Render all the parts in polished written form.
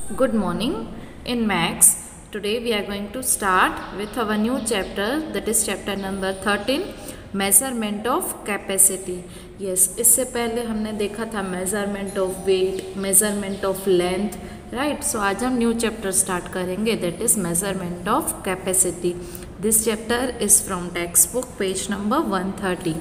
Good morning. In Max, today we are going to start with our new chapter, that is chapter number 13, measurement of capacity. Yes, इससे पहले हमने देखा था measurement of weight, measurement of length, right? So आज हम new chapter start करेंगे, that is measurement of capacity. This chapter is from textbook page number 130.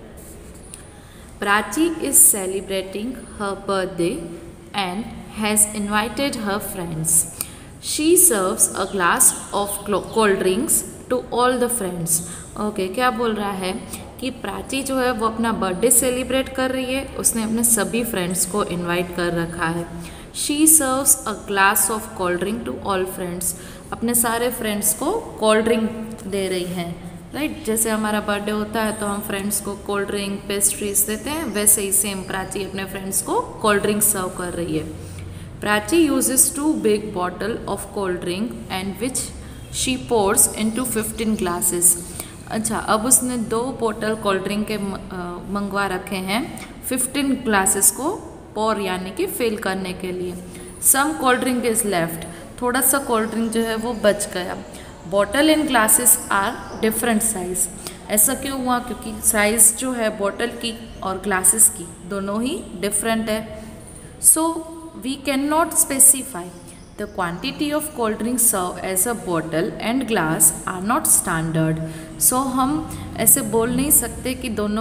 Prachi is celebrating her birthday and has invited her friends. She serves a glass of cold drinks to all the friends. Okay, क्या बोल रहा है कि प्राची जो है वो अपना birthday celebrate कर रही है, उसने अपने सभी फ्रेंड्स को इनवाइट कर रखा है. She serves a glass of cold drink to all friends. अपने सारे फ्रेंड्स को कोल्ड ड्रिंक दे रही हैं, राइट. जैसे हमारा बर्थडे होता है तो हम फ्रेंड्स को कोल्ड ड्रिंक पेस्ट्रीज देते हैं, वैसे ही सेम प्राची अपने फ्रेंड्स को कोल्ड ड्रिंक सर्व कर रही है. Prachi uses 2 big bottles of cold drink and which she pours into 15 glasses. अच्छा, अब उसने 2 बोतल कोल्ड ड्रिंक के मंगवा रखे हैं 15 ग्लासेस को पोर यानी कि फिल करने के लिए. Some cold drink is left. थोड़ा सा कोल्ड ड्रिंक जो है वो बच गया. Bottle and glasses are different size. ऐसा क्यों हुआ? क्योंकि साइज़ जो है बॉटल की और ग्लासेस की दोनों ही डिफरेंट है. सो we cannot specify the quantity of cold drink served as a bottle and glass are not standard. So हम ऐसे बोल नहीं सकते कि दोनों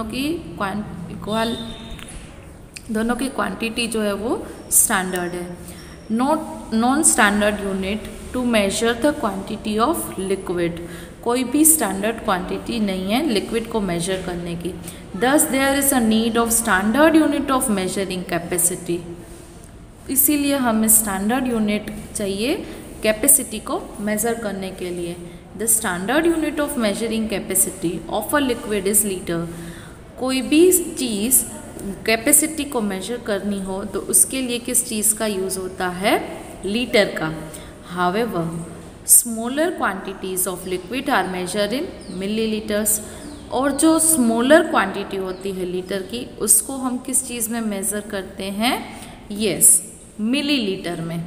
की क्वांटिटी जो है वो स्टैंडर्ड है. Non standard unit to measure the quantity of liquid. कोई भी स्टैंडर्ड क्वांटिटी नहीं है लिक्विड को मेजर करने की. Thus there is a need of standard unit of measuring capacity. इसीलिए हमें स्टैंडर्ड यूनिट चाहिए कैपेसिटी को मेज़र करने के लिए. The standard unit of measuring capacity of a liquid is litre. कोई भी चीज़ कैपेसिटी को मेजर करनी हो तो उसके लिए किस चीज़ का यूज़ होता है? लीटर का. However smaller quantities of liquid are measure in millilitres. और जो स्मॉलर क्वांटिटी होती है लीटर की उसको हम किस चीज़ में मेज़र करते हैं? यस, मिलीलीटर में.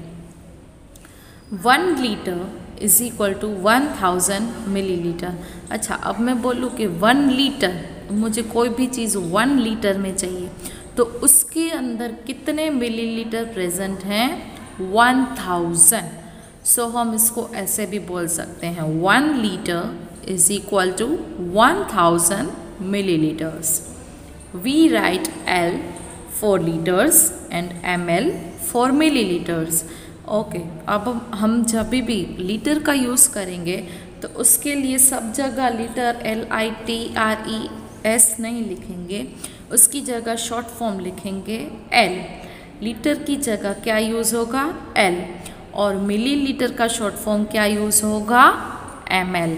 1 litre is equal to 1000 millilitre. अच्छा, अब मैं बोलूँ कि 1 लीटर, मुझे कोई भी चीज़ 1 लीटर में चाहिए तो उसके अंदर कितने मिलीलीटर प्रेजेंट हैं? 1000. सो हम इसको ऐसे भी बोल सकते हैं 1 litre is equal to 1000 millilitres. We write L for liters and ml for milliliters. Okay, अब हम जब भी लीटर का यूज़ करेंगे तो उसके लिए सब जगह लीटर LITRES नहीं लिखेंगे, उसकी जगह शॉर्ट फॉर्म लिखेंगे L. लीटर की जगह क्या यूज़ होगा? L. और मिलीलीटर का शॉर्ट फॉर्म क्या यूज़ होगा? ml.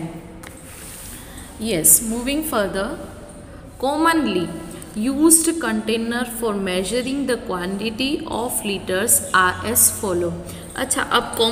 Yes, moving further. Commonly used container for measuring the quantity of liters are as follow. अच्छा,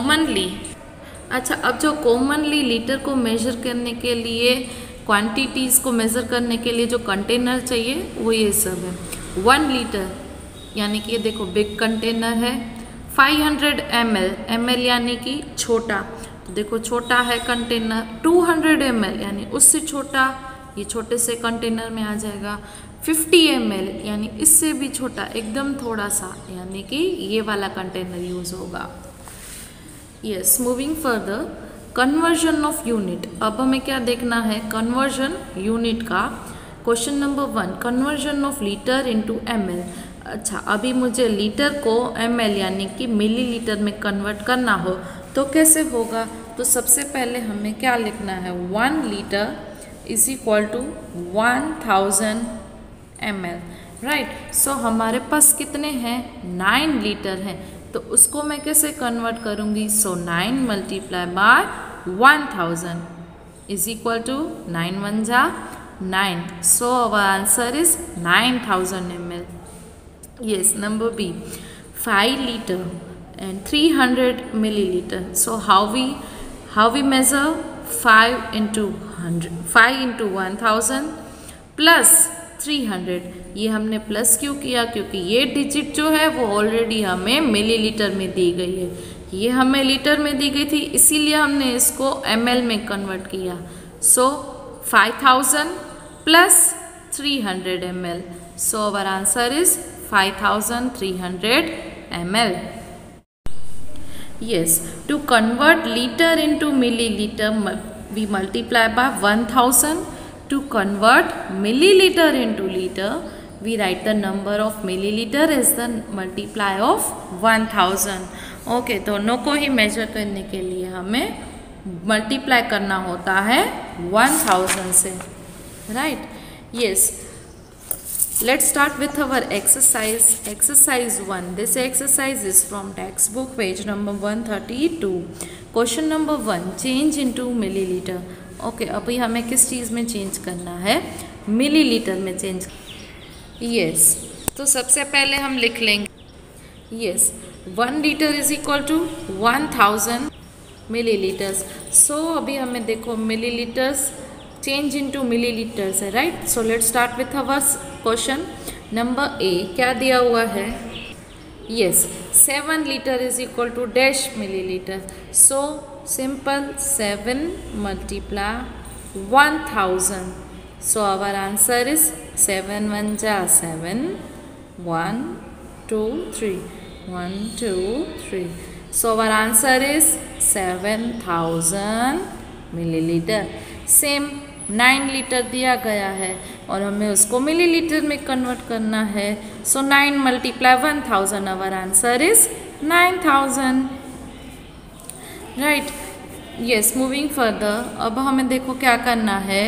अब जो कॉमनली लीटर को मेजर करने के लिए क्वांटिटीज़ को मेज़र करने के लिए जो कंटेनर चाहिए वो ये सब है. 1 लीटर यानी कि ये देखो बिग कंटेनर है. 500 ml यानी कि छोटा, तो देखो छोटा है कंटेनर. 200 ml यानी उससे छोटा, ये छोटे से कंटेनर में आ जाएगा. 50 ml यानी इससे भी छोटा, एकदम थोड़ा सा, यानी कि ये वाला कंटेनर यूज़ होगा. Yes, moving further. Conversion of unit. अब हमें क्या देखना है? कन्वर्जन यूनिट का. Question number 1, conversion of litre into ml. अच्छा, अभी मुझे लीटर को ml यानी कि मिलीलीटर में कन्वर्ट करना हो तो कैसे होगा? तो सबसे पहले हमें क्या लिखना है? 1 litre is equal to 1000 ml, right. So हमारे पास कितने हैं? 9 लीटर हैं, तो उसको मैं कैसे कन्वर्ट करूँगी? So 9 multiply by 1000 is equal to 9 1 जा 9. So our answer is 9000 ml. Yes, number B. 5 litre and 300 milliliter. So how we measure? 5 into 1000 plus 300. ये हमने प्लस क्यों किया? क्योंकि ये डिजिट जो है वो ऑलरेडी हमें मिलीलीटर में दी गई है. ये हमें लीटर में दी गई थी, इसीलिए हमने इसको ml में कन्वर्ट किया। So 5000 plus 300 ml, so our answer is 5300 ml। Yes, to convert liter into milliliter, we multiply by 1000. To convert milliliter into liter, we write the number of milliliter as the multiply of 1000. Okay, दोनों को ही major करने के लिए हमें multiply करना होता है 1000 से, right? Yes, let's start with our exercise. Exercise 1. This exercise is from textbook page number 132. Question number 1. Change into milliliter. Okay, अभी हमें किस चीज़ में चेंज करना है? मिलीलीटर में चेंज। Yes, तो सबसे पहले हम लिख लेंगे, yes, 1 litre is equal to 1000 millilitres. So अभी हमें देखो मिलीलीटर्स चेंज इनटू मिलीलीटर्स है, right? So let's start with our question number A. क्या दिया हुआ है? Yes, 7 litre is equal to dash millilitre. So simple 7 multiply 1000। So our answer is 7 1 जा 7, 1 2 3, 1 2 3। So our answer is 7000 millilitre. Same 9 litre दिया गया है और हमें उसको मिलीलीटर में कन्वर्ट करना है। So 9 multiply 1000, our answer is 9000, right? Yes, moving further, अब हमें देखो क्या करना है।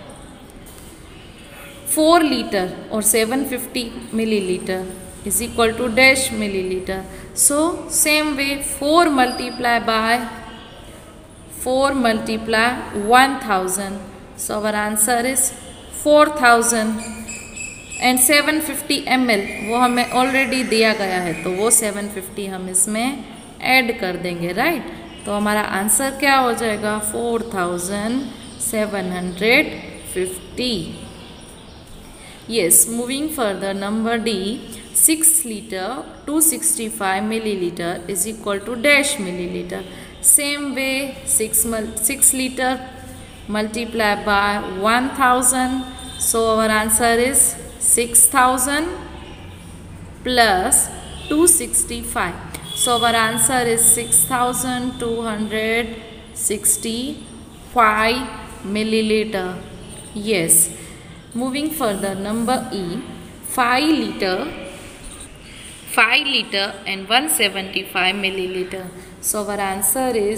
4 लीटर और 750 millilitre is equal to dash millilitre. So same way 4 multiply by 4 multiply 1000. So our answer is 4000 and 750 ml वो हमें ऑलरेडी दिया गया है, तो वो 750 हम इसमें ऐड कर देंगे, राइट? तो हमारा आंसर क्या हो जाएगा? 4750। Yes, moving further, number D, 6 liter 265 milliliter is equal to dash milliliter. Same way, 6 liter multiply by 1000. So our answer is 6000 plus 265. So our answer is 6265 milliliter. Yes. Moving further, number E, 5 liter and 175 milliliter. So our answer is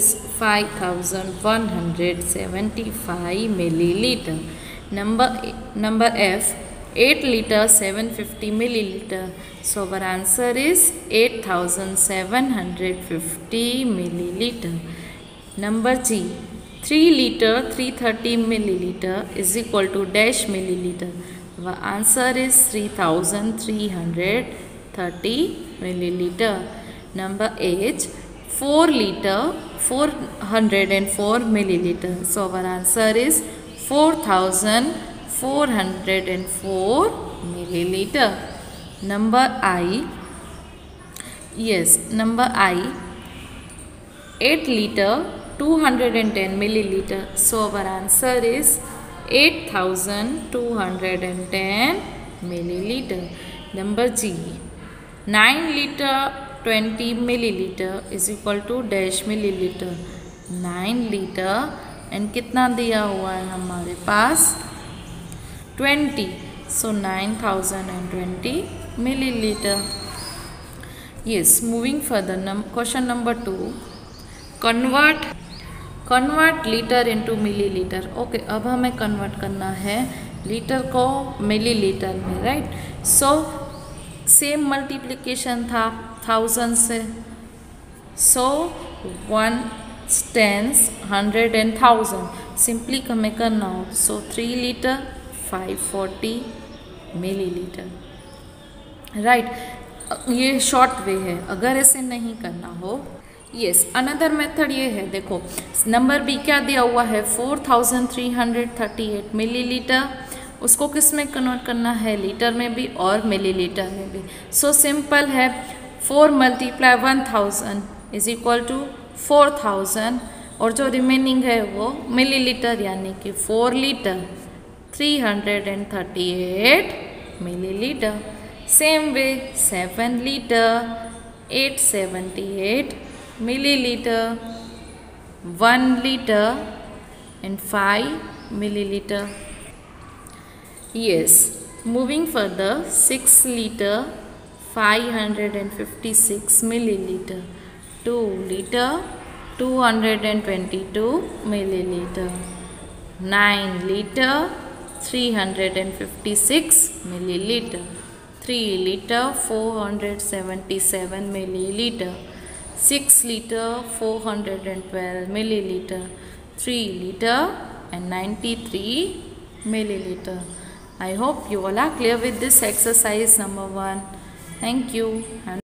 5175 milliliter. Number F, 8 liter 750 milliliter. So our answer is 8750 milliliter. Number G, 3 liter 330 milliliter is equal to dash milliliter. Our answer is 3330 milliliter. Number H, 4 liter 404 milliliter. So our answer is 4404 milliliter. Number I, yes, number I, 8 liter 210 milliliter. So our answer is 8210 milliliter. Number G, 9 liter 20 milliliter is equal to dash milliliter. 9 liter and कितना दिया हुआ है हमारे पास? 20. So 9020 milliliter. Yes, moving further, question number 2. Convert liter into milliliter. Okay, अब हमें convert करना है litre को मिलीलीटर में, राइट? सो सेम मल्टीप्लिकेशन था 1000 से। सो 1 10 100 and 1000 सिंपली हमें करना हो। So 3 litre 540 millilitre, right? ये शॉर्ट वे है, अगर ऐसे नहीं करना हो। यस, अनदर मेथड ये है, देखो नंबर बी क्या दिया हुआ है? 4338 मिलीलीटर। उसको किस में कन्वर्ट करना है? लीटर में भी और मिलीलीटर में भी। सो सिंपल है, 4 मल्टीप्लाई 1000 इज इक्वल टू 4000 और जो रिमेनिंग है वो मिलीलीटर यानी कि 4 litre 338 milliliter. Same way 7 liter 878 milliliter, 1 liter and 5 milliliter. Yes, moving further 6 liter 556 milliliter, 2 liter 222 milliliter, 9 liter 356 milliliter, 3 liter 477 milliliter, 6 liter 412 milliliter, 3 liter and 93 milliliter. I hope you all are clear with this exercise number 1. Thank you.